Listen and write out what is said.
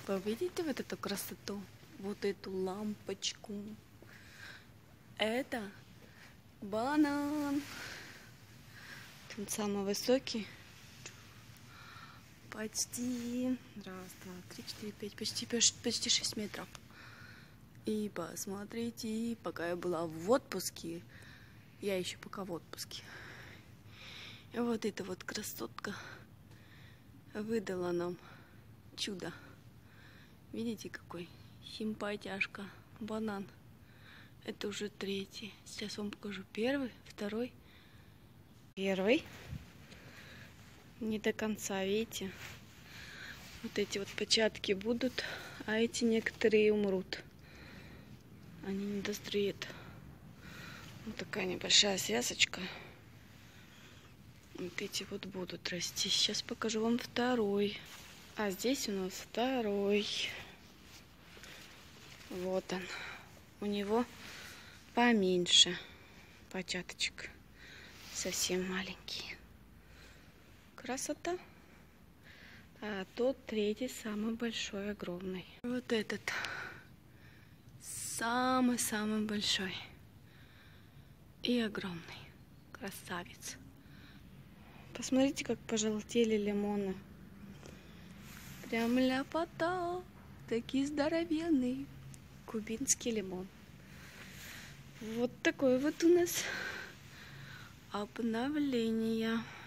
Вы видите вот эту красоту? Вот эту лампочку. Это банан. Он самый высокий. Почти. Раз, два, три, четыре, пять. Почти 6 метров. И посмотрите, пока я была в отпуске, я еще пока в отпуске. И вот эта вот красотка выдала нам чудо. Видите, какой симпатяшка банан. Это уже третий. Сейчас вам покажу первый, второй. Первый. Не до конца, видите? Вот эти вот початки будут, а эти некоторые умрут. Они не дозреют. Вот такая небольшая связочка. Вот эти вот будут расти. Сейчас покажу вам второй. А здесь у нас второй. Вот он. У него поменьше початочек. Совсем маленький. Красота. А тот третий самый большой, огромный. Вот этот самый-самый большой. И огромный. Красавец. Посмотрите, как пожелтели лимоны. Прям ляпота. Такие здоровенные. Кубинский лимон. Вот такое вот у нас обновление.